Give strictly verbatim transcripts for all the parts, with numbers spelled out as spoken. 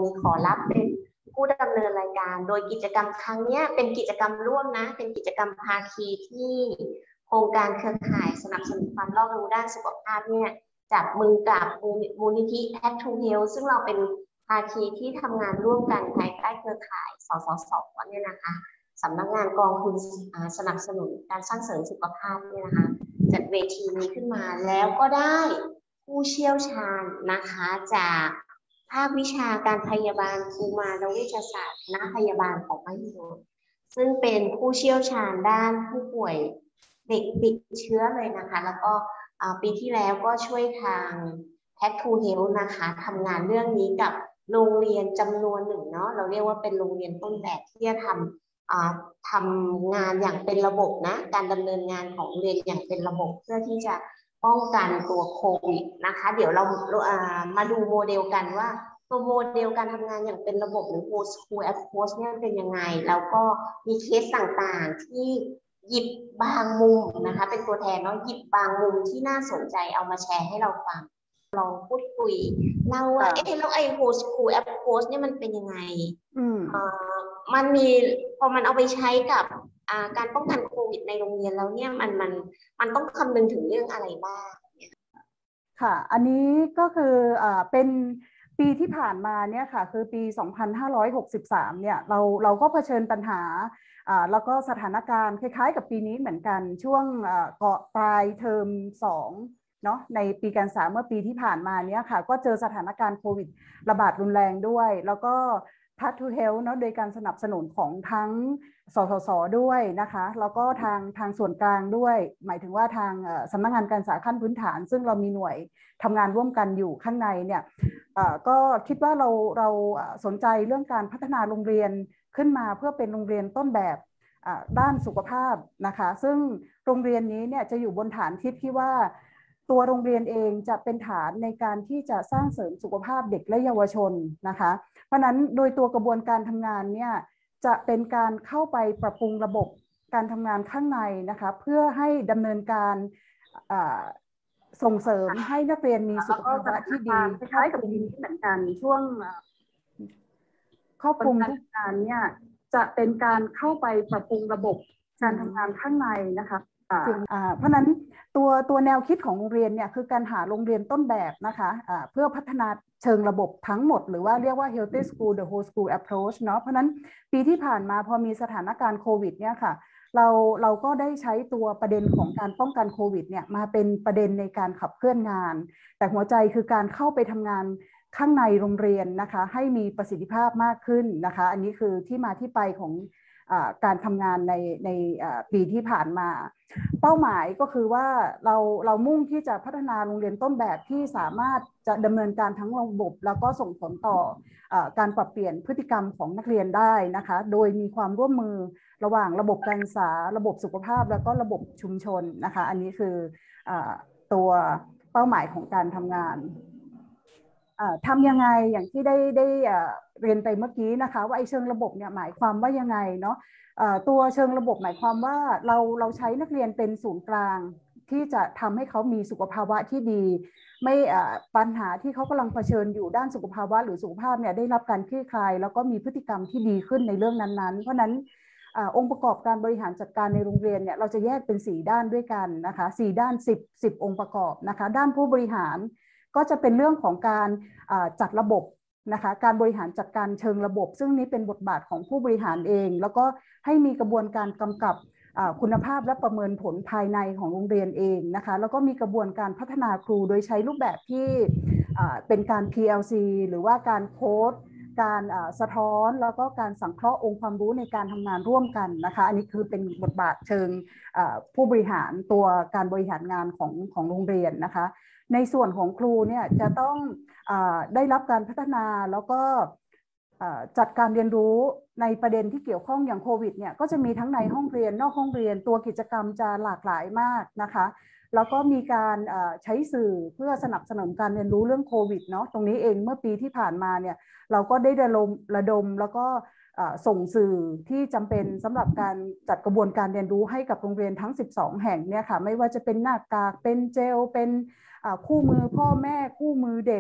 นี้ขอรับเป็นผู้ดำเนินรายการโดยกิจกรรมครั้งนี้เป็นกิจกรรมร่วมนะเป็นกิจกรรมภาคีที่โครงการเครือข่ายสนับสนุนความรอบรู้ด้านสุขภาพเนี่ยจับมือกับมูลนิธิ Path to Health ซึ่งเราเป็นภาคีที่ทำงานร่วมกันภายใต้เครือข่ายสสสเนี่ยนะคะสำนักงานกองทุนสนับสนุนการสร้างเสริมสุขภาพเนี่ยนะคะจัดเวทีนี้ขึ้นมาแล้วก็ได้ผู้เชี่ยวชาญนะคะจากภาควิชาการพยาบาลกุมารเวชศาสตร์คณะพยาบาลของมหิดลซึ่งเป็นผู้เชี่ยวชาญด้านผู้ป่วยเด็กติดเชื้อเลยนะคะแล้วก็ปีที่แล้วก็ช่วยทาง Path to Health นะคะทำงานเรื่องนี้กับโรงเรียนจำนวนหนึ่งเนาะเราเรียกว่าเป็นโรงเรียนต้นแบบที่จะทำทำงานอย่างเป็นระบบนะการดำเนินงานของโรงเรียนอย่างเป็นระบบเพื่อที่จะป้องกันตัวโควิดนะคะเดี๋ยวเรามาดูโมเดลกันว่าตัวโมเดลการทำงานอย่างเป็นระบบหรือ whole school approach เนี่ยเป็นยังไงแล้วก็มีเคสต่างๆที่หยิบบางมุมนะคะเป็นตัวแทนเนาะหยิบบางมุมที่น่าสนใจเอามาแชร์ให้เราฟังลองพูดคุยเล่าว่าเอ๊ะแล้วไอ้ whole school approach เนี่ยมันเป็นยังไงอืมอ่ามันมีพอมันเอาไปใช้กับอ่าการป้องกันโควิดในโรงเรียนแล้วเนี่ยมันมันมันต้องคำนึงถึงเรื่องอะไรบ้างค่ะอันนี้ก็คืออ่าเป็นปีที่ผ่านมาเนี่ยค่ะคือปีสองพันห้าร้อยหกสิบสามเนี่ยเราเราก็เผชิญปัญหาอ่าแล้วก็สถานการณ์คล้ายๆกับปีนี้เหมือนกันช่วงอ่าเกาะปลายเทอมสองเนาะในปีการศึกษาเมื่อปีที่ผ่านมาเนี่ยค่ะก็เจอสถานการณ์โควิดระบาดรุนแรงด้วยแล้วก็ Path to Health เนาะโดยการสนับสนุนของทั้งสสสด้วยนะคะแล้วก็ทางทางส่วนกลางด้วยหมายถึงว่าทางสำนักงานการศึกษาขั้นพื้นฐานซึ่งเรามีหน่วยทำงานร่วมกันอยู่ข้างในเนี่ยก็คิดว่าเราเราสนใจเรื่องการพัฒนาโรงเรียนขึ้นมาเพื่อเป็นโรงเรียนต้นแบบด้านสุขภาพนะคะซึ่งโรงเรียนนี้เนี่ยจะอยู่บนฐานคิดที่ว่าตัวโรงเรียนเองจะเป็นฐานในการที่จะสร้างเสริมสุขภาพเด็กและเยาวชนนะคะเพราะนั้นโดยตัวกระบวนการทำงานเนี่ยจะเป็นการเข้าไปปรับปรุงระบบการทำงานข้างในนะคะเพื่อให้ดำเนินการส่งเสริมให้นักเรียนมีสุขภาวะที่ดีคล้ายกับปีนี้เหมือนกันช่วงครอบคลุมทุกการเนี่ยจะเป็นการเข้าไปปรับปรุงระบบการทำงานข้างในนะคะเพราะนั้นตัวตัวแนวคิดของโรงเรียนเนี่ยคือการหาโรงเรียนต้นแบบนะคะะเพื่อพัฒนาเชิงระบบทั้งหมดหรือว่าเรียกว่า healthy school the whole school approach เนาะเพราะนั้นปีที่ผ่านมาพอมีสถานการณ์โควิดเนี่ยค่ะเราเราก็ได้ใช้ตัวประเด็นของการป้องกันโควิดเนี่ยมาเป็นประเด็นในการขับเคลื่อนงานแต่หัวใจคือการเข้าไปทำงานข้างในโรงเรียนนะคะให้มีประสิทธิภาพมากขึ้นนะคะอันนี้คือที่มาที่ไปของการทำงานในในปีที่ผ่านมาเป้าหมายก็คือว่าเราเรามุ่งที่จะพัฒนาโรงเรียนต้นแบบที่สามารถจะดำเนินการทั้งระบบแล้วก็ส่งผลต่อการปรับเปลี่ยนพฤติกรรมของนักเรียนได้นะคะโดยมีความร่วมมือระหว่างระบบการศึกษาระบบสุขภาพแล้วก็ระบบชุมชนนะคะอันนี้คือตัวเป้าหมายของการทำงานทำยังไงอย่างที่ได้ได้เรียนไปเมื่อกี้นะคะว่าไอ้เชิงระบบเนี่ยหมายความว่ายังไงเนาะตัวเชิงระบบหมายความว่าเราเราใช้นักเรียนเป็นศูนย์กลางที่จะทำให้เขามีสุขภาวะที่ดีไม่ปัญหาที่เขากำลังเผชิญอยู่ด้านสุขภาวะหรือสุขภาพเนี่ยได้รับการคลี่คลายแล้วก็มีพฤติกรรมที่ดีขึ้นในเรื่องนั้นๆเพราะนั้นองค์ประกอบการบริหารจัดการในโรงเรียนเนี่ยเราจะแยกเป็นสี่ด้านด้วยกันนะคะสี่ด้านสิบ สิบองค์ประกอบนะคะด้านผู้บริหารก็จะเป็นเรื่องของการจัดระบบนะคะการบริหารจัดการเชิงระบบซึ่งนี้เป็นบทบาทของผู้บริหารเองแล้วก็ให้มีกระบวนการกำกับคุณภาพและประเมินผลภายในของโรงเรียนเองนะคะแล้วก็มีกระบวนการพัฒนาครูโดยใช้รูปแบบที่เป็นการ พี แอล ซี หรือว่าการโค้ดการสะท้อนแล้วก็การสังเคราะห์องค์ความรู้ในการทำงานร่วมกันนะคะอันนี้คือเป็นบทบาทเชิงผู้บริหารตัวการบริหารงานของของโรงเรียนนะคะในส่วนของครูเนี่ยจะต้องอได้รับการพัฒนาแล้วก็จัดการเรียนรู้ในประเด็นที่เกี่ยวข้องอย่างโควิดเนี่ยก็จะมีทั้งในห้องเรียนนอกห้องเรียนตัวกิจกรรมจะหลากหลายมากนะคะแล้วก็มีการใช้สื่อเพื่อสนับสนุนการเรียนรู้เรื่องโควิดเนาะตรงนี้เองเมื่อปีที่ผ่านมาเนี่ยเราก็ได้ระดมระดมแล้วก็ส่งสื่อที่จำเป็นสำหรับการจัดกระบวนการเรียนรู้ให้กับโรงเรียนทั้งสิบสองแห่งเนี่ยค่ะไม่ว่าจะเป็นหน้ากากเป็นเจลเป็นคู่มือพ่อแม่คู่มือเด็ก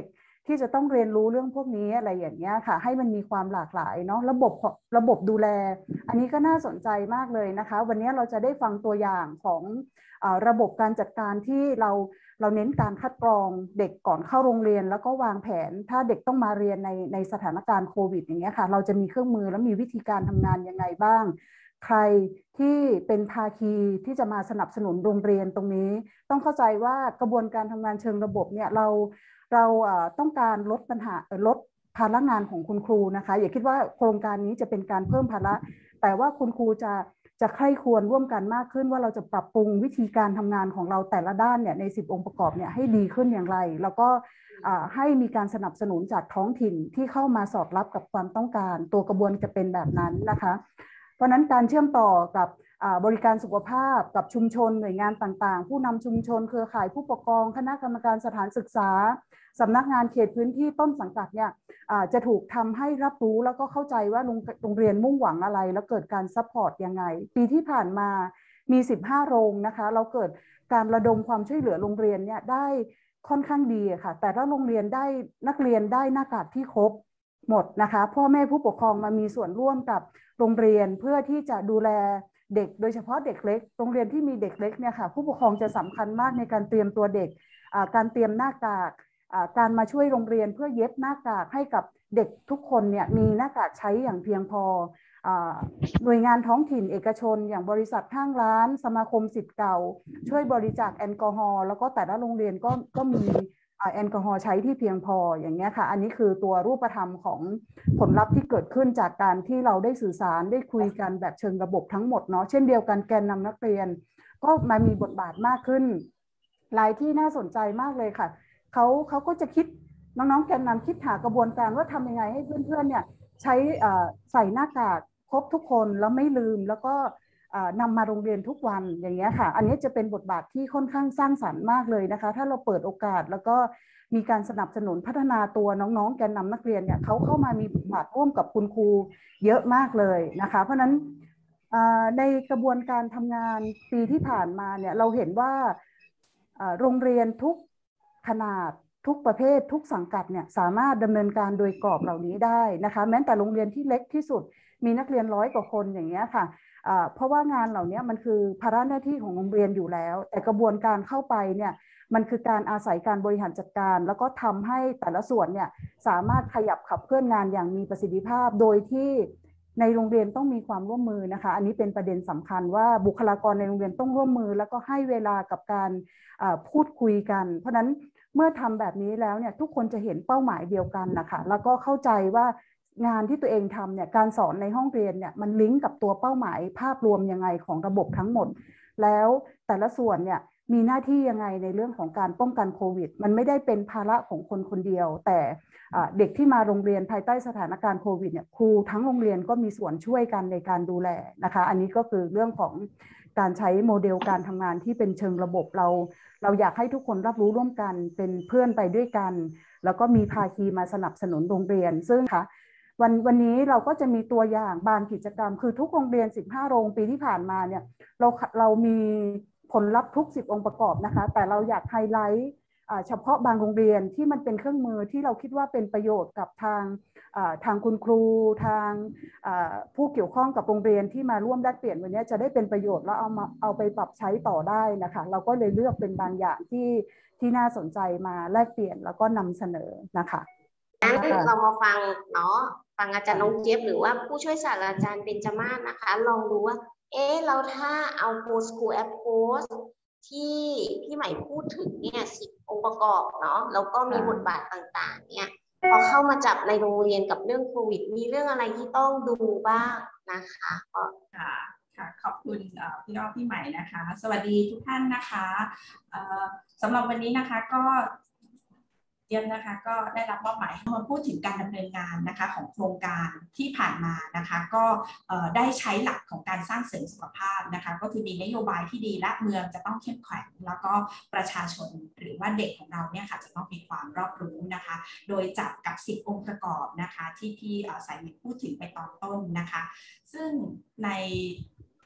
ที่จะต้องเรียนรู้เรื่องพวกนี้อะไรอย่างเงี้ยค่ะให้มันมีความหลากหลายเนาะระบบระบบดูแลอันนี้ก็น่าสนใจมากเลยนะคะวันนี้เราจะได้ฟังตัวอย่างของระบบการจัดการที่เราเราเน้นการคัดกรองเด็กก่อนเข้าโรงเรียนแล้วก็วางแผนถ้าเด็กต้องมาเรียนในในสถานการณ์โควิดอย่างเงี้ยค่ะเราจะมีเครื่องมือและมีวิธีการทำงานยังไงบ้างใครที่เป็นภาคีที่จะมาสนับสนุนโรงเรียนตรงนี้ต้องเข้าใจว่ากระบวนการทำงานเชิงระบบเนี่ยเราเราต้องการลดปัญหาลดภาระงานของคุณครูนะคะอย่าคิดว่าโครงการนี้จะเป็นการเพิ่มภาระแต่ว่าคุณครูจะจะใคร่ควรร่วมกันมากขึ้นว่าเราจะปรับปรุงวิธีการทำงานของเราแต่ละด้านเนี่ยในสิบองค์ประกอบเนี่ยให้ดีขึ้นอย่างไรแล้วก็ให้มีการสนับสนุนจากท้องถิ่นที่เข้ามาสอดรับกับความต้องการตัวกระบวนจะเป็นแบบนั้นนะคะเพราะนั้นการเชื่อมต่อกับบริการสุขภาพกับชุมชนหน่วยงานต่างๆผู้นำชุมชนเครือข่ายผู้ปกครองคณะกรรมการสถานศึกษาสำนักงานเขตพื้นที่ต้นสังกัดเนี่ยจะถูกทำให้รับรู้แล้วก็เข้าใจว่าโรงเรียนมุ่งหวังอะไรแล้วเกิดการซัพพอร์ตยังไงปีที่ผ่านมามีสิบห้าโรงนะคะเราเกิดการระดมความช่วยเหลือโรงเรียนเนี่ยได้ค่อนข้างดีค่ะแต่ถ้าโรงเรียนได้นักเรียนได้หน้ากากที่ครบหมดนะคะพ่อแม่ผู้ปกครองมามีส่วนร่วมกับโรงเรียนเพื่อที่จะดูแลเด็กโดยเฉพาะเด็กเล็กโรงเรียนที่มีเด็กเล็กเนี่ยค่ะผู้ปกครองจะสำคัญมากในการเตรียมตัวเด็กการเตรียมหน้ากากการมาช่วยโรงเรียนเพื่อเย็บหน้ากากให้กับเด็กทุกคนเนี่ยมีหน้ากากใช้อย่างเพียงพอหน่วยงานท้องถิ่นเอกชนอย่างบริษัทห้างร้านสมาคมศิษย์เก่าช่วยบริจาคแอลกอฮอล์แล้วก็แต่ละโรงเรียนก็ก็มีแอลกอฮอล์ใช้ที่เพียงพออย่างเงี้ยค่ะอันนี้คือตัวรูปธรรมของผลลัพธ์ที่เกิดขึ้นจากการที่เราได้สื่อสารได้คุยกันแบบเชิงระบบทั้งหมดเนาะเช่นเดียวกันแกนนำนักเรียนก็มามีบทบาทมากขึ้นหลายที่น่าสนใจมากเลยค่ะเขาเขาก็จะคิดน้องๆแกนนำคิดหากระบวนการว่าทำยังไงให้เพื่อนๆเนี่ยใช้ใส่หน้ากากครบทุกคนแล้วไม่ลืมแล้วก็นำมาโรงเรียนทุกวันอย่างเงี้ยค่ะอันนี้จะเป็นบทบาทที่ค่อนข้างสร้างสรรค์มากเลยนะคะถ้าเราเปิดโอกาสแล้วก็มีการสนับสนุนพัฒนาตัวน้องๆแกนนำนักเรียนเนี่ยเขาเข้ามามีบทบาทร่วมกับคุณครูเยอะมากเลยนะคะเพราะนั้นในกระบวนการทำงานปีที่ผ่านมาเนี่ยเราเห็นว่าโรงเรียนทุกขนาดทุกประเภททุกสังกัดเนี่ยสามารถดำเนินการโดยกรอบเหล่านี้ได้นะคะแม้แต่โรงเรียนที่เล็กที่สุดมีนักเรียนร้อยกว่าคนอย่างเงี้ยค่ะเพราะว่างานเหล่านี้มันคือภาระหน้าที่ของโรงเรียนอยู่แล้วแต่กระบวนการเข้าไปเนี่ยมันคือการอาศัยการบริหารจัดการแล้วก็ทำให้แต่ละส่วนเนี่ยสามารถขยับขับเคลื่อนงานอย่างมีประสิทธิภาพโดยที่ในโรงเรียนต้องมีความร่วมมือนะคะอันนี้เป็นประเด็นสำคัญว่าบุคลากรในโรงเรียนต้องร่วมมือแล้วก็ให้เวลากับการพูดคุยกันเพราะนั้นเมื่อทำแบบนี้แล้วเนี่ยทุกคนจะเห็นเป้าหมายเดียวกันนะคะแล้วก็เข้าใจว่างานที่ตัวเองทำเนี่ยการสอนในห้องเรียนเนี่ยมันลิงก์กับตัวเป้าหมายภาพรวมยังไงของระบบทั้งหมดแล้วแต่ละส่วนเนี่ยมีหน้าที่ยังไงในเรื่องของการป้องกันโควิดมันไม่ได้เป็นภาระของคนคนเดียวแต่เด็กที่มาโรงเรียนภายใต้สถานการณ์โควิดเนี่ยครูทั้งโรงเรียนก็มีส่วนช่วยกันในการดูแลนะคะอันนี้ก็คือเรื่องของการใช้โมเดลการทำงานที่เป็นเชิงระบบเราเราอยากให้ทุกคนรับรู้ร่วมกันเป็นเพื่อนไปด้วยกันแล้วก็มีภาคีมาสนับสนุนโรงเรียนซึ่งค่ะวันวันนี้เราก็จะมีตัวอย่างบางกิจกรรมคือทุกโรงเรียนสิบห้าโรงปีที่ผ่านมาเนี่ยเราเรามีผลลัพธ์ทุกสิบองค์ประกอบนะคะแต่เราอยากไฮไลท์เฉพาะบางโรงเรียนที่มันเป็นเครื่องมือที่เราคิดว่าเป็นประโยชน์กับทางทางคุณครูทางผู้เกี่ยวข้องกับโรงเรียนที่มาร่วมแลกเปลี่ยนวันนี้จะได้เป็นประโยชน์แล้วเอามาเอาไปปรับใช้ต่อได้นะคะเราก็เลยเลือกเป็นบางอย่างที่ที่น่าสนใจมาแลกเปลี่ยนแล้วก็นำเสนอนะคะงั้นเรามาฟังเนาะฟังอาจารย์น้องเจี๊ยบหรือว่าผู้ช่วยศาสตราจารย์เบญจมาศนะคะลองดูว่าเอ๊ะเราถ้าเอา Post School Approach ที่พี่ใหม่พูดถึงเนี่ยสิบองค์ประกอบเนาะแล้วก็มีบทบาทต่างๆเนี่ยพอเข้ามาจับในโรงเรียนกับเรื่องโควิดมีเรื่องอะไรที่ต้องดูบ้างนะคะค่ะค่ะขอบคุณพี่น้องพี่ใหม่นะคะสวัสดีทุกท่านนะคะสำหรับวันนี้นะคะก็เจี๊ยบนะคะก็ได้รับมอบหมายให้มาพูดถึงการดำเนินงานนะคะของโครงการที่ผ่านมานะคะก็ได้ใช้หลักของการสร้างเสริมสุขภาพนะคะก็คือมีนโยบายที่ดีและเมืองจะต้องเข้มแข็งแล้วก็ประชาชนหรือว่าเด็กของเราเนี่ยค่ะจะต้องมีความรอบรู้นะคะโดยจับกับสิบองค์ประกอบนะคะที่พี่สายหมิตรพูดถึงไปตอนต้นนะคะซึ่งใน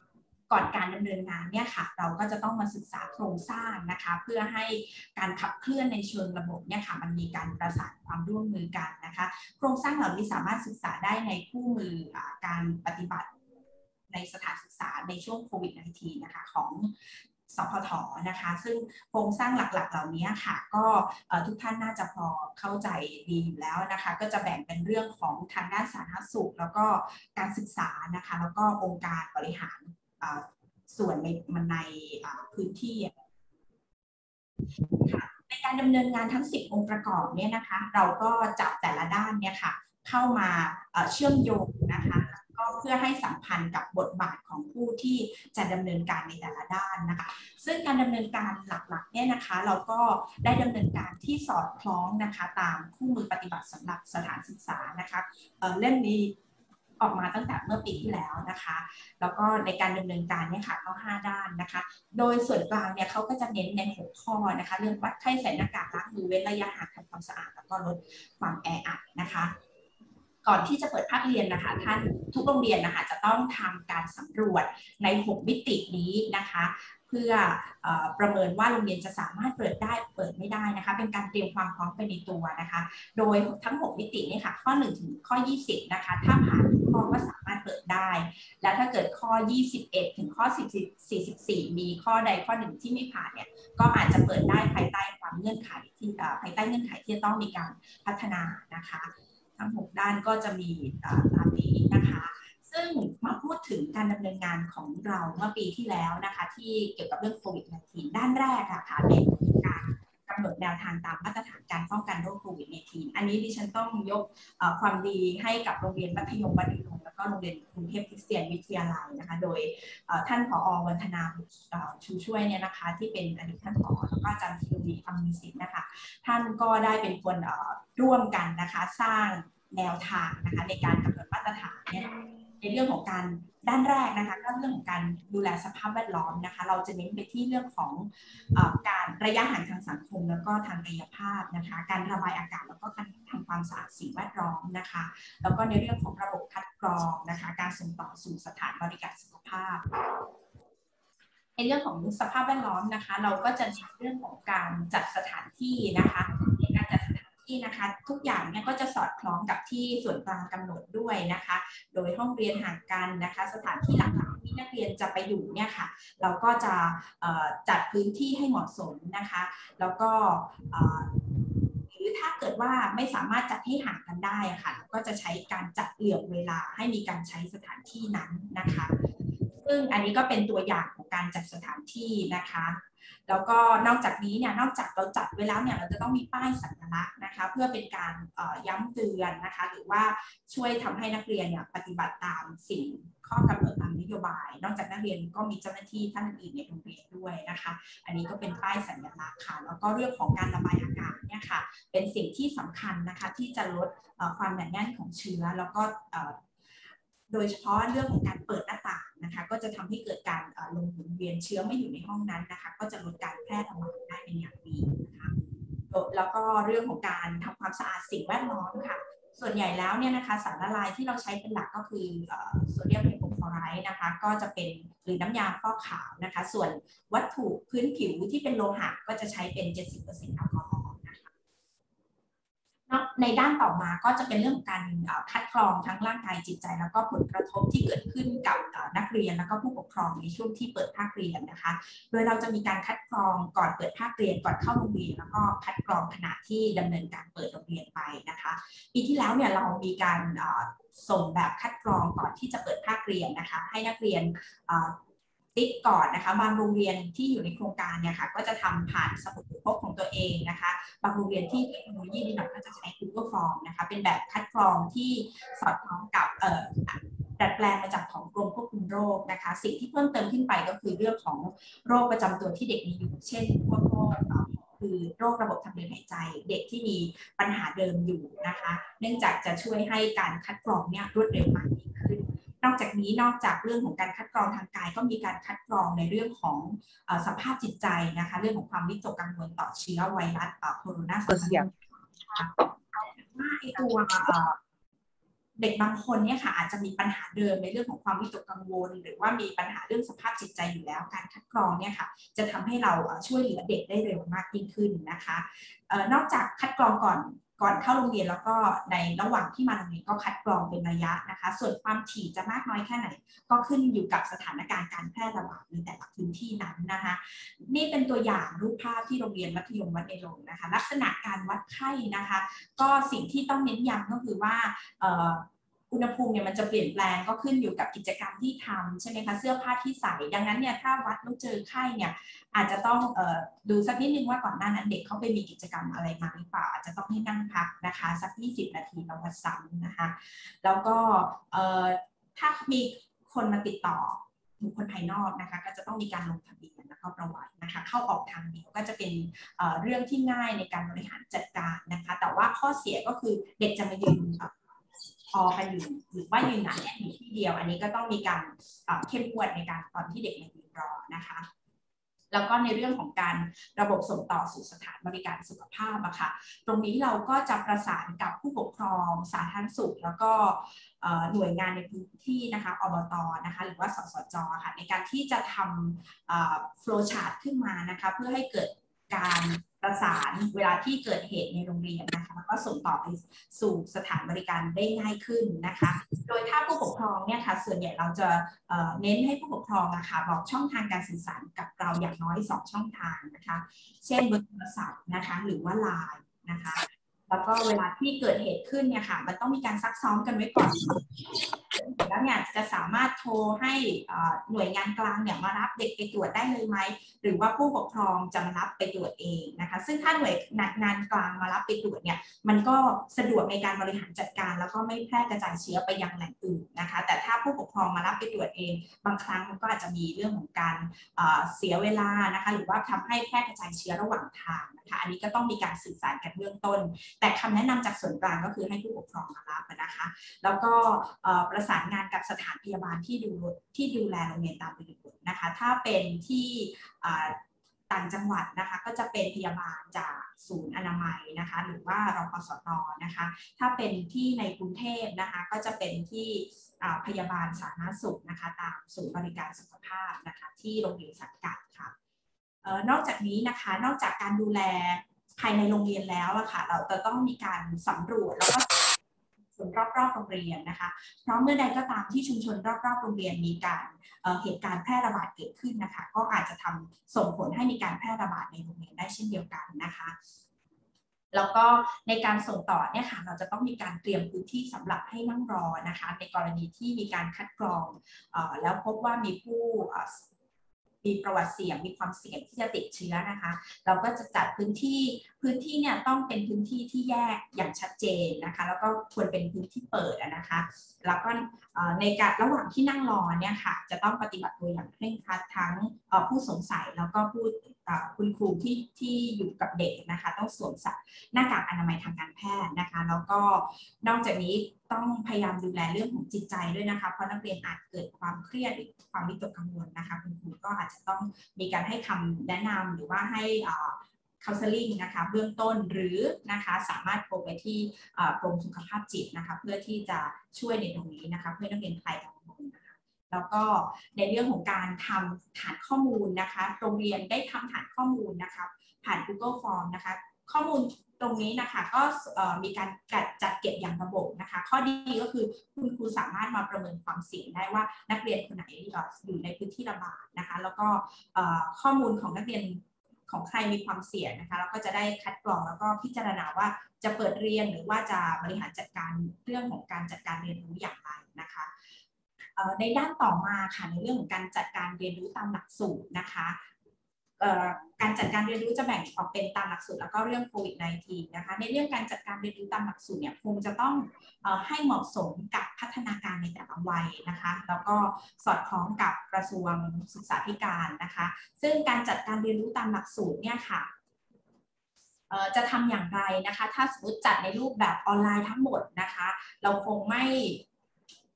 ก่อนการดำเนินงานเนี่ยค่ะเราก็จะต้องมาศึกษาโครงสร้างนะคะเพื่อให้การขับเคลื่อนในเชิงระบบเนี่ยค่ะมันมีการประสานความร่วมมือกันนะคะโครงสร้างเหล่านี้สามารถศึกษาได้ในคู่มือการปฏิบัติในสถานศึกษาในช่วงโควิด สิบเก้า นะคะของสพท.นะคะซึ่งโครงสร้างหลักๆเหล่านี้ค่ะก็ทุกท่านน่าจะพอเข้าใจดีอยู่แล้วนะคะก็จะแบ่งเป็นเรื่องของทางด้านสาธารณสุขแล้วก็การศึกษานะคะแล้วก็องค์การบริหารส่วนในมันในพื้นที่ค่ะในการดำเนินงานทั้งสิบองค์ประกอบเนี่ยนะคะเราก็จับแต่ละด้านเนี่ยค่ะเข้ามาเชื่อมโยงนะคะก็เพื่อให้สัมพันธ์กับบทบาทของผู้ที่จะดำเนินการในแต่ละด้านนะคะซึ่งการดำเนินการหลักๆเนี่ยนะคะเราก็ได้ดำเนินการที่สอดคล้องนะคะตามคู่มือปฏิบัติสำหรับสถานศึกษานะคะเล่มนี้ออกมาตั้งแต่เมื่อปีที่แล้วนะคะแล้วก็ในการดำเนินการเนี่ยค่ะก็ห้าด้านนะคะโดยส่วนกลางเนี่ยเขาก็จะเน้นในหกข้อนะคะเรื่องวัดไข้ใส่หน้ากากล้างมือเว้นระยะห่างทำความสะอาดแล้วก็ลดความแออัดนะคะก่อนที่จะเปิดภาคเรียนนะคะท่านทุกโรงเรียนนะคะจะต้องทำการสำรวจในหกมิตินี้นะคะเพื่อประเมินว่าโรงเรียนจะสามารถเปิดได้เปิดไม่ได้นะคะเป็นการเตรียมความพร้อมไปในตัวนะคะโดยทั้งหกมิตินี่ค่ะข้อหนึ่งถึงข้อยี่สิบนะคะถ้าผ่านข้อก็สามารถเปิดได้และถ้าเกิดข้อยี่สิบเอ็ดถึงข้อสี่สิบสี่มีข้อใดข้อหนึ่งที่ไม่ผ่านเนี่ยก็อาจจะเปิดได้ภายใต้ความเงื่อนไขที่ภายใต้เงื่อนไขที่จะต้องมีการพัฒนานะคะทั้งหกด้านก็จะมีตามนี้นะคะซึ่งมาพูดถึงการดำเนินงานของเราเมื่อปีที่แล้วนะคะที่เกี่ยวกับเรื่องโควิด สิบเก้า ด้านแรกอะค่ะเป็นการกำหนดแนวทางตามมาตรฐานการป้องกันโรคโควิด สิบเก้า อันนี้ดิฉันต้องยกความดีให้กับโรงเรียนมัธยมวัดดินแล้วก็โรงเรียนกรุงเทพคริสเตียนวิทยาลัยนะคะโดยท่านผอ.วันธนาชูช่วยเนี่ยนะคะที่เป็นอดีตท่านผอ.แล้วก็อาจารย์ธีรวีคำมีสิทธิ์นะคะท่านก็ได้เป็นคนร่วมกันนะคะสร้างแนวทางนะคะในการกำหนดมาตรฐานเนี่ยในเรื่องของการด้านแรกนะคะก็เรื่องของการดูแลสภาพแวดล้อมนะคะเราจะเน้นไปที่เรื่องของเอ่อการระยะห่างทางสังคมแล้วก็ทางกายภาพนะคะการระบายอากาศแล้วก็การทำความสะอาดสิ่งแวดล้อมนะคะแล้วก็ในเรื่องของระบบคัดกรองนะคะการส่งต่อสู่สถานบริการสุขภาพในเรื่องของสภาพแวดล้อมนะคะเราก็จะใช้เรื่องของการจัดสถานที่นะคะในการจัดสถานที่นะคะทุกอย่างเนี่ยก็จะสอดคล้องกับที่ส่วนกลางกำหนดด้วยนะคะโดยห้องเรียนห่างกันนะคะสถานที่หลักๆที่นักเรียนจะไปอยู่เนี่ยค่ะเราก็จะจัดพื้นที่ให้เหมาะสมนะคะแล้วก็หรือถ้าเกิดว่าไม่สามารถจัดให้ห่างกันได้ค่ะก็จะใช้การจัดเหลื่อมเวลาให้มีการใช้สถานที่นั้นนะคะซึ่งอันนี้ก็เป็นตัวอย่างของการจัดสถานที่นะคะแล้วก็นอกจากนี้เนี่ยนอกจากเราจัดไว้แล้วเนี่ยเราจะต้องมีป้ายสัญลักษณ์นะคะเพื่อเป็นการย้ำเตือนนะคะหรือว่าช่วยทำให้นักเรียนเนี่ยปฏิบัติตามสิ่งข้อกำหนดตามนโยบายนอกจากนักเรียนก็มีเจ้าหน้าที่ท่านอื่นในโรงเรียนด้วยนะคะอันนี้ก็เป็นป้ายสัญลักษณ์ค่ะแล้วก็เรื่องของการระบายอากาศเนี่ยค่ะเป็นสิ่งที่สำคัญนะคะที่จะลดความหนาแน่นของเชื้อแล้วก็โดยเฉพาะเรื่องของการเปิดหน้าต่างนะคะก็จะทำให้เกิดการลงหมุนเวียนเชื้อไม่อยู่ในห้องนั้นนะคะก็จะลดการแพร่ระบาดได้เป็นอย่างดีนะคะแล้วก็เรื่องของการทำความสะอาดสิ่งแวดล้อมค่ะส่วนใหญ่แล้วเนี่ยนะคะสารละลายที่เราใช้เป็นหลักก็คือโซเดียมไฮโปคลอไรด์นะคะก็จะเป็นหรือน้ำยาฟอกขาวนะคะส่วนวัตถุพื้นผิวที่เป็นโลหะก็จะใช้เป็น เจ็ดสิบเปอร์เซ็นต์ แอลกอฮอล์ในด้านต่อมาก็จะเป็นเรื่องของการคัดกรองทั้งร่างกายจิตใจแล้วก็ผลกระทบที่เกิดขึ้นกับนักเรียนแล้วก็ผู้ปกครองในช่วงที่เปิดภาคเรียนนะคะโดยเราจะมีการคัดกรองก่อนเปิดภาคเรียนก่อนเข้าโรงเรียนแล้วก็คัดกรองขณะที่ดำเนินการเปิดโรงเรียนไปนะคะปีที่แล้วเนี่ยเรามีการส่งแบบคัดกรองก่อนที่จะเปิดภาคเรียนนะคะให้นักเรียนติ๊กก่อนนะคะบางโรงเรียนที่อยู่ในโครงการเนี่ยค่ะก็จะทำผ่านสมุดพกของตัวเองนะคะบางโรงเรียนที่เทคโนโลยีดีหน่อยก็จะใช้ Google Form นะคะเป็นแบบคัดกรองที่สอดคล้องกับเอ่อดัดแปลงมาจากของกรมควบคุมโรคนะคะสิ่งที่เพิ่มเติมขึ้นไปก็คือเรื่องของโรคประจำตัวที่เด็กมีอยู่เช่นพวกโรคคือโรคระบบทางเดินหายใจเด็กที่มีปัญหาเดิมอยู่นะคะเนื่องจากจะช่วยให้การคัดกรองเนี่ยรวดเร็วมากยิ่งขึ้นนอกจากนี้นอกจากเรื่องของการคัดกรองทางกายก็มีการคัดกรองในเรื่องของสภาพจิตใจนะคะเรื่องของความวิตกกังวลต่อเชื้อไวรัสโคโรนาสองพันสิบเก้าว่าไอตัวเด็กบางคนเนี่ยค่ะอาจจะมีปัญหาเดิมในเรื่องของความวิตกกังวลหรือว่ามีปัญหาเรื่องสภาพจิตใจอยู่แล้วการคัดกรองเนี่ยค่ะจะทำให้เราช่วยเหลือเด็กได้เร็วมากยิ่งขึ้นนะคะเอ่อนอกจากคัดกรองก่อนก่อนเข้าโรงเรียนแล้วก็ในระหว่างที่มาโรงเรียนก็คัดกรองเป็นระยะนะคะส่วนความถี่จะมากน้อยแค่ไหนก็ขึ้นอยู่กับสถานการณ์การแพร่ระบาดในแต่ละพื้นที่นั้นนะคะนี่เป็นตัวอย่างรูปภาพที่โรงเรียนมัธยมวัดในโรงนะคะลักษณะการวัดไข้นะคะก็สิ่งที่ต้องเน้นย้ำก็คือว่าอุณหภูมิเนี่ยมันจะเปลี่ยนแปลงก็ขึ้นอยู่กับกิจกรรมที่ทำใช่ไหมคะเสื้อผ้าที่ใส่ดังนั้นเนี่ยถ้าวัดแล้วเจอไข้เนี่ยอาจจะต้องเอ่อดูสักนิดนึงว่าก่อนหน้านั้นเด็กเขาไปมีกิจกรรมอะไรมาหรือเปล่าอาจจะต้องให้นั่งพักนะคะสักยี่สิบนาทีเราวัดซ้ำนะคะแล้วก็เอ่อถ้ามีคนมาติดต่อบุคคลภายนอกนะคะก็จะต้องมีการลงทะเบียนแล้วก็ประวัตินะคะเข้าออกทางเดียวก็จะเป็นเอ่อเรื่องที่ง่ายในการบริหารจัดการนะคะแต่ว่าข้อเสียก็คือเด็กจะมายืนพอกันอยู่หรือว่ายืนหนาแน่นอยู่ที่เดียวอันนี้ก็ต้องมีการเข้มงวดในการตอนที่เด็กมายืนรอนะคะแล้วก็ในเรื่องของการระบบส่งต่อสู่สถานบริการสุขภาพอะค่ะตรงนี้เราก็จะประสานกับผู้ปกครองสาธารณสุขแล้วก็หน่วยงานในพื้นที่นะคะอบต.นะคะหรือว่าสสจ.ค่ะในการที่จะทำ flow chart ขึ้นมานะคะเพื่อให้เกิดการประสานเวลาที่เกิดเหตุในโรงเรียนนะคะแล้วก็ส่งต่อไปสู่สถานบริการได้ง่ายขึ้นนะคะโดยถ้าผู้ปกครองเนี่ยค่ะส่วนใหญ่เราจะเอ่อเน้นให้ผู้ปกครองนะคะบอกช่องทางการสื่อสารกับเราอย่างน้อยสองช่องทางนะคะเช่นเบอร์โทรศัพท์นะคะหรือว่า ไลน์ นะคะแล้วก็เวลาที่เกิดเหตุขึ้นเนี่ยค่ะมันต้องมีการซักซ้อมกันไว้ก่อนแล้วเนี่ยจะสามารถโทรให้หน่วยงานกลางเนี่ยมารับเด็กไปตรวจได้เลยไหมหรือว่าผู้ปกครองจะมารับไปตรวจเองนะคะซึ่งถ้าหน่วยงานกลางมารับไปตรวจเนี่ยมันก็สะดวกในการบริหารจัดการแล้วก็ไม่แพร่กระจายเชื้อไปยังแหล่งอื่นนะคะแต่ถ้าผู้ปกครองมารับไปตรวจเองบางครั้งมันก็อาจจะมีเรื่องของการเสียเวลานะคะหรือว่าทำให้แพร่กระจายเชื้อระหว่างทางนะคะอันนี้ก็ต้องมีการสื่อสารกันเบื้องต้นแต่คำแนะนำจากส่วนกลางก็คือให้ผู้ปกครองมารับนะคะแล้วก็ประสานงานกับสถานพยาบาลที่ดูที่ดูแลโรงเรียนตามบริบทนะคะถ้าเป็นที่ต่างจังหวัดนะคะก็จะเป็นพยาบาลจากศูนย์อนามัยนะคะหรือว่ารพสต.นะคะถ้าเป็นที่ในกรุงเทพนะคะก็จะเป็นที่พยาบาลสาธารณสุขนะคะตามศูนย์บริการสุขภาพนะคะที่โรงเรียนสังกัดค่ะนอกจากนี้นะคะนอกจากการดูแลภายในโรงเรียนแล้วอะค่ะเราจะต้องมีการสำรวจแล้วก็รอบๆโรงเรียนนะคะเพราะเมื่อใดก็ตามที่ชุมชนรอบๆโรงเรียนมีการเอ่อเหตุการณ์แพร่ระบาดเกิดขึ้นนะคะก็อาจจะทำส่งผลให้มีการแพร่ระบาดในโรงเรียนได้เช่นเดียวกันนะคะแล้วก็ในการส่งต่อเนี่ยค่ะเราจะต้องมีการเตรียมพื้นที่สำหรับให้นั่งรอนะคะในกรณีที่มีการคัดกรองเอ่อแล้วพบว่ามีผู้มีประวัติเสี่ยงมีความเสี่ยงที่จะติดเชื้อนะคะเราก็จะจัดพื้นที่พื้นที่เนี่ยต้องเป็นพื้นที่ที่แยกอย่างชัดเจนนะคะแล้วก็ควรเป็นพื้นที่เปิดนะคะแล้วก็ในการระหว่างที่นั่งรอเนี่ยค่ะจะต้องปฏิบัติตัวอย่างเคร่งครัดทั้งผู้สงสัยแล้วก็ผู้คุณครูที่ที่อยู่กับเด็กนะคะต้องสวมใส่หน้ากากอนามัยทางการแพทย์นะคะแล้วก็นอกจากนี้ต้องพยายามดูแลเรื่องของจิตใจด้วยนะคะเพราะนักเรียนอาจเกิดความเครียดหรือความวิตกกังวลนะคะคุณครูก็อาจจะต้องมีการให้คำแนะนำหรือว่าให้counseling นะคะเบื้องต้นหรือนะคะสามารถโทรไปที่กรมสุขภาพจิตนะคะเพื่อที่จะช่วยในตรงนี้นะคะเพื่อนักเรียนคลายกังวลนะคะแล้วก็ในเรื่องของการทำฐานข้อมูลนะคะโรงเรียนได้ทำฐานข้อมูลนะคะผ่าน Google Form นะคะข้อมูลตรงนี้นะคะก็มีการจัดเก็บอย่างระบบนะคะข้อดีก็คือคุณครูสามารถมาประเมินความเสี่ยงได้ว่านักเรียนคนไหนอยู่ในพื้นที่ระบาดนะคะแล้วก็ข้อมูลของนักเรียนของใครมีความเสี่ยงนะคะแล้วก็จะได้คัดกรองแล้วก็พิจารณาว่าจะเปิดเรียนหรือว่าจะบริหารจัดการเรื่องของการจัดการเรียนรู้อย่างไรนะคะในด้านต่อมาค่ะในเรื่องของการจัดการเรียนรู้ตามหลักสูตรนะคะการจัดการเรียนรู้จะแบ่งออกเป็นตามหลักสูตรแล้วก็เรื่องโควิด สิบเก้า นะคะในเรื่องการจัดการเรียนรู้ตามหลักสูตรเนี่ยคงจะต้องให้เหมาะสมกับพัฒนาการในแต่ละวัยนะคะแล้วก็สอดคล้องกับกระทรวงศึกษาธิการนะคะซึ่งการจัดการเรียนรู้ตามหลักสูตรเนี่ยค่ะจะทำอย่างไรนะคะถ้าสมมติจัดในรูปแบบออนไลน์ทั้งหมดนะคะเราคงไม่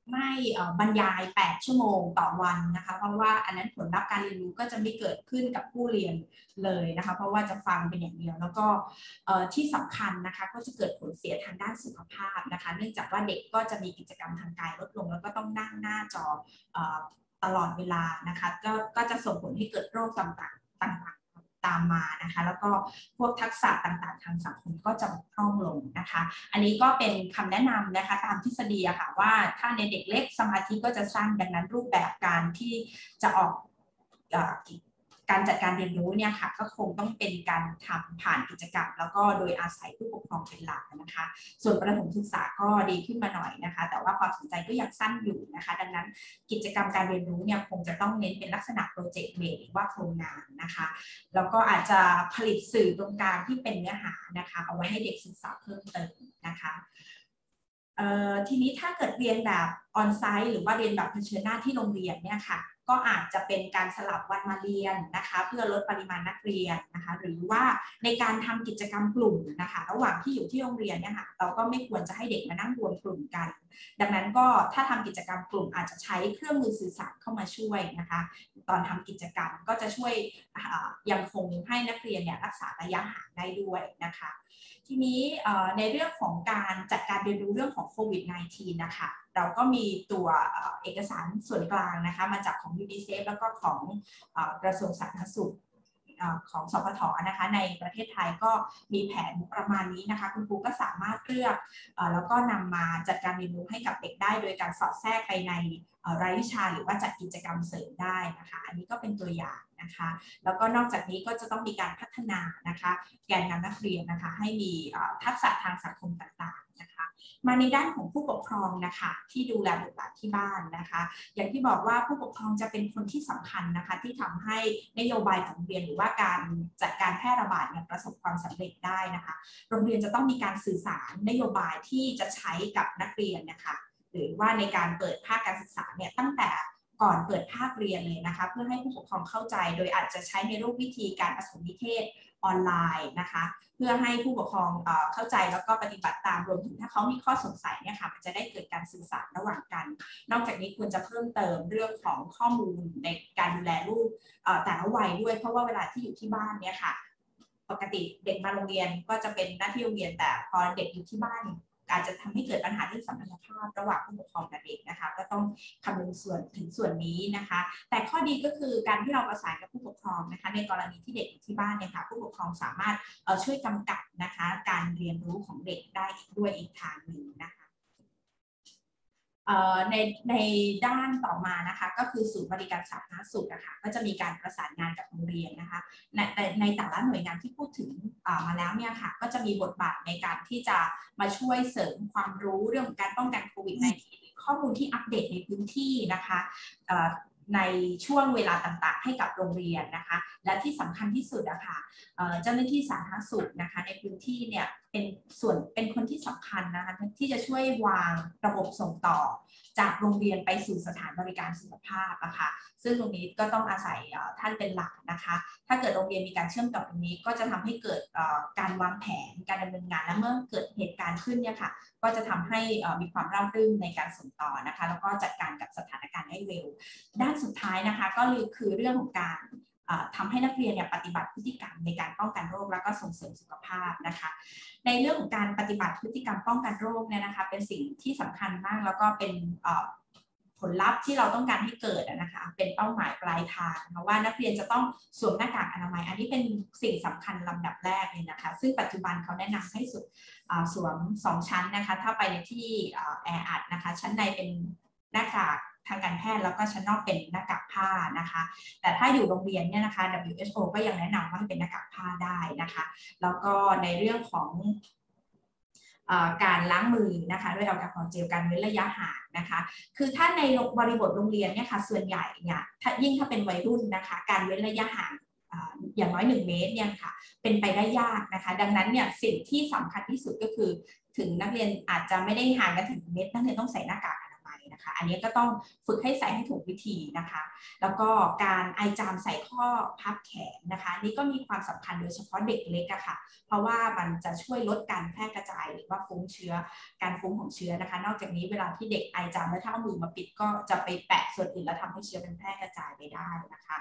ไม่บรรยายแปดชั่วโมงต่อวันนะคะเพราะว่าอันนั้นผลลัพธ์การเรียนรู้ก็จะไม่เกิดขึ้นกับผู้เรียนเลยนะคะเพราะว่าจะฟังเป็นอย่างเดียวแล้วก็ที่สำคัญนะคะก็จะเกิดผลเสียทางด้านสุขภาพนะคะเนื่องจากว่าเด็กก็จะมีกิจกรรมทางกายลดลงแล้วก็ต้องนั่งหน้าจอตลอดเวลานะคะก็ก็จะส่งผลให้เกิดโรคต่างๆต่างๆตามมานะคะแล้วก็พวกทักษะต่างๆทางสังคมก็จะบกพร่องลงนะคะอันนี้ก็เป็นคำแนะนำนะคะตามทฤษฎีอะค่ะว่าถ้าในเด็กเล็กสมาธิก็จะสั้นดังนั้นรูปแบบการที่จะออกการจัดการเรียนรู้เนี่ยค่ะก็คงต้องเป็นการทำผ่านกิจกรรมแล้วก็โดยอาศัยผู้ปกครองเป็นหลักนะคะส่วนประถมศึกษาก็ดีขึ้นมาหน่อยนะคะแต่ว่าความสนใจก็ยังสั้นอยู่นะคะดังนั้นกิจกรรมการเรียนรู้เนี่ยคงจะต้องเน้นเป็นลักษณะโปรเจกต์เบสหรือว่าโครงงานนะคะแล้วก็อาจจะผลิตสื่อตรงกลางที่เป็นเนื้อหานะคะเอาไว้ให้เด็กศึกษาเพิ่มเติมนะคะทีนี้ถ้าเกิดเรียนแบบออนไซต์หรือว่าเรียนแบบเผชิญหน้าที่โรงเรียนเนี่ยค่ะก็อาจจะเป็นการสลับวันมาเรียนนะคะเพื่อลดปริมาณนักเรียนนะคะหรือว่าในการทำกิจกรรมกลุ่มนะคะระหว่างที่อยู่ที่โรงเรียนเนี่ยค่ะเราก็ไม่ควรจะให้เด็กมานั่งรวมกลุ่มกันดังนั้นก็ถ้าทำกิจกรรมกลุ่มอาจจะใช้เครื่องมือสื่อสารเข้ามาช่วยนะคะตอนทำกิจกรรมก็จะช่วยยังคงให้นักเรียนเนี่ยรักษาระยะห่างได้ด้วยนะคะทีนี้ในเรื่องของการจัดการเรียนรู้เรื่องของโควิด สิบเก้า นะคะเราก็มีตัวเอกสารส่วนกลางนะคะมาจากของ ยู นิเซฟ แล้วก็ของกระทรวงสาธารณสุขของสพทนะคะในประเทศไทยก็มีแผนประมาณนี้นะคะคุณครูก็สามารถเลือกแล้วก็นำมาจัดการเรียนรู้ให้กับเด็กได้โดยการสอดแทรกไปในรายวิชาหรือว่าจัดกิจกรรมเสริมได้นะคะอันนี้ก็เป็นตัวอย่างนะคะแล้วก็นอกจากนี้ก็จะต้องมีการพัฒนานะคะแกนนำนักเรียนนะคะให้มีทักษะทางสังคมต่างๆนะคะมาในด้านของผู้ปกครองนะคะที่ดูแลบุตรหลานที่บ้านนะคะอย่างที่บอกว่าผู้ปกครองจะเป็นคนที่สำคัญนะคะที่ทำให้นโยบายของโรงเรียนหรือว่าการจัดการแพร่ระบาดเนี่ยประสบความสำเร็จได้นะคะโรงเรียนจะต้องมีการสื่อสารนโยบายที่จะใช้กับนักเรียนนะคะหรือว่าในการเปิดภาคการศึกษาเนี่ยตั้งแต่ก่อนเปิดภาคเรียนเลยนะคะเพื่อให้ผู้ปกครองเข้าใจโดยอาจจะใช้ในรูปวิธีการผสมนิเทศออนไลน์นะคะเพื่อให้ผู้ปกครองเอ่อเข้าใจแล้วก็ปฏิบัติตามรวมถึงถ้าเขามีข้อสงสัยเนี่ยค่ะมันจะได้เกิดการสื่อสารระหว่างกันนอกจากนี้ควรจะเพิ่มเติมเรื่องของข้อมูลในการดูแลลูกเอ่อแต่ละวัยด้วยเพราะว่าเวลาที่อยู่ที่บ้านเนี่ยค่ะปกติเด็กมาโรงเรียนก็จะเป็นหน้าที่โรงเรียนแต่พอเด็กอยู่ที่บ้านอาจจะทำให้เกิดปัญหาเรื่องสัมพันธภาพระหว่างผู้ปกครองกับเด็กนะคะก็ต้องคำนึงส่วนถึงส่วนนี้นะคะแต่ข้อดีก็คือการที่เราประสานกับผู้ปกครองนะคะในกรณีที่เด็กอยู่ที่บ้านเนี่ยค่ะผู้ปกครองสามารถช่วยกำกับนะคะการเรียนรู้ของเด็กได้ด้วยอีกทางหนึ่งนะคะในในด้านต่อมานะคะก็คือศูนย์บริการสาธารณสุขนะคะก็จะมีการประสานงานกับโรงเรียนนะคะในในแต่ละหน่วยงานที่พูดถึงมาแล้วเนี่ยค่ะก็จะมีบทบาทในการที่จะมาช่วยเสริมความรู้เรื่องของการป้องกันโควิด สิบเก้า ข้อมูลที่อัปเดตในพื้นที่นะคะในช่วงเวลาต่างๆให้กับโรงเรียนนะคะและที่สำคัญที่สุดอะค่ะเจ้าหน้าที่สาธารณสุขนะคะในพื้นที่เนี่ยเป็นส่วนเป็นคนที่สำคัญนะคะที่จะช่วยวางระบบส่งต่อจากโรงเรียนไปสู่สถานบริการสุขภาพอะค่ะซึ่งตรงนี้ก็ต้องอาศัยท่านเป็นหลักนะคะถ้าเกิดโรงเรียนมีการเชื่อมต่อตรงนี้ก็จะทำให้เกิดการวางแผนการดำเนินงานและเมื่อเกิดเหตุการณ์ขึ้นเนี่ยค่ะก็จะทำให้มีความราบรื่นในการส่งต่อนะคะแล้วก็จัดการกับสถานการณ์ได้เร็วด้านสุดท้ายนะคะก็คือเรื่องของการทำให้นักเรียนเนี่ยปฏิบัติพฤติกรรมในการป้องกันโรคแล้วก็ส่งเสริมสุขภาพนะคะในเรื่องของการปฏิบัติพฤติกรรมป้องกันโรคเนี่ยนะคะเป็นสิ่งที่สำคัญมากแล้วก็เป็นผลลัพธ์ที่เราต้องการให้เกิดนะคะเป็นเป้าหมายปลายทางเพราะว่านักเรียนจะต้องสวมหน้ากากอนามัยอันนี้เป็นสิ่งสำคัญลำดับแรกเลยนะคะซึ่งปัจจุบันเขาแนะนำให้สวมสองชั้นนะคะถ้าไปในที่แออัดนะคะชั้นในเป็นหน้ากากทางการแพทย์แล้วก็ชั้นนอกเป็นหน้ากากผ้านะคะแต่ถ้าอยู่โรงเรียนเนี่ยนะคะ ดับเบิลยู เอช โอ ก็ยังแนะนำว่าให้เป็นหน้ากากผ้าได้นะคะแล้วก็ในเรื่องของการล้างมือนะคะด้วยแอลกอฮอล์เจลการเว้นระยะห่างนะคะคือถ้าในบริบทโรงเรียนเนี่ยค่ะส่วนใหญ่เนี่ยถ้ายิ่งถ้าเป็นวัยรุ่นนะคะการเว้นระยะห่างอย่างน้อยหนึ่งเมตรเนี่ยค่ะเป็นไปได้ยากนะคะดังนั้นเนี่ยสิ่งที่สำคัญที่สุดก็คือถึงนักเรียนอาจจะไม่ได้ห่างกันถึงเมตรนักเรียนต้องใส่หน้ากากอนามัยนะคะอันนี้ก็ต้องฝึกให้ใส่ให้ถูกวิธีนะคะแล้วก็การไอจามใส่ข้อพับแขนนะคะนี่ก็มีความสำคัญโดยเฉพาะเด็กเล็กอะค่ะเพราะว่ามันจะช่วยลดการแพร่กระจายหรือว่าฟุ้งเชื้อการฟุ้งของเชื้อนะคะนอกจากนี้เวลาที่เด็กไอจามแล้วถ้าเอามือมาปิดก็จะไปแปะส่วนอื่นแล้วทำให้เชื้อมันแพร่กระจายไปได้นะคะ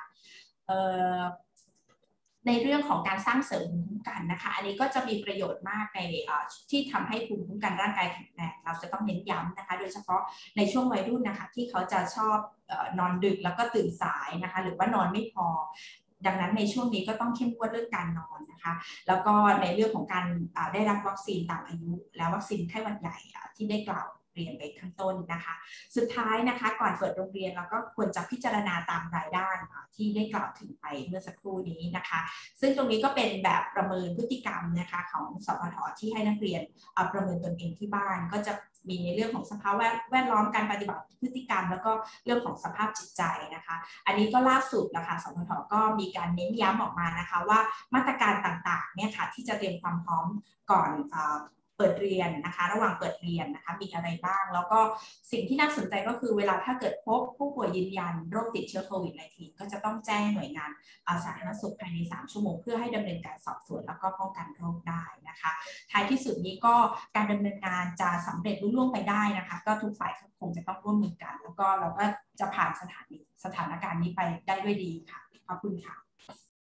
ในเรื่องของการสร้างเสริมภูมิคุ้มกันนะคะอันนี้ก็จะมีประโยชน์มากในที่ทำให้ภูมิคุ้มกันร่างกายแข็งแรงเราจะต้องเน้นย้ำนะคะโดยเฉพาะในช่วงวัยรุ่นนะคะที่เขาจะชอบนอนดึกแล้วก็ตื่นสายนะคะหรือว่านอนไม่พอดังนั้นในช่วงนี้ก็ต้องเข้มงวดเรื่องการนอนนะคะแล้วก็ในเรื่องของการได้รับวัคซีนตามอายุและวัคซีนไข้หวัดใหญ่ที่ได้กล่าวเรียนไปข้างต้นนะคะสุดท้ายนะคะก่อนเปิดโรงเรียนเราก็ควรจะพิจารณาตามรายได้ที่ได้กล่าวถึงไปเมื่อสักครู่นี้นะคะซึ่งตรงนี้ก็เป็นแบบประเมินพฤติกรรมนะคะของสพทที่ให้นักเรียนประเมินตนเองที่บ้านก็จะมีในเรื่องของสภาพแวดล้อมการปฏิบัติพฤติกรรมแล้วก็เรื่องของสภาพจิตใจนะคะอันนี้ก็ล่าสุดนะคะสพทก็มีการเน้นย้ำออกมานะคะว่ามาตรการต่างๆเนี่ยค่ะที่จะเตรียมความพร้อมก่อนเปิดเรียนนะคะระหว่างเปิดเรียนนะคะมีอะไรบ้างแล้วก็สิ่งที่น่าสนใจก็คือเวลาถ้าเกิดพบผู้ป่วยยืนยันโรคติดเชื้อโควิด สิบเก้า ก็จะต้องแจ้งหน่วยงานสาธารณสุขภายในสามชั่วโมงเพื่อให้ดำเนินการสอบสวนแล้วก็ป้องกันโรคได้นะคะท้ายที่สุดนี้ก็การดำเนินงานจะสำเร็จรุ่งเรืองไปได้นะคะก็ทุกฝ่ายคงจะต้องร่วมมือกันแล้วก็เราก็จะผ่านสถานสถานการณ์นี้ไปได้ด้วยดีค่ะขอบคุณค่ะ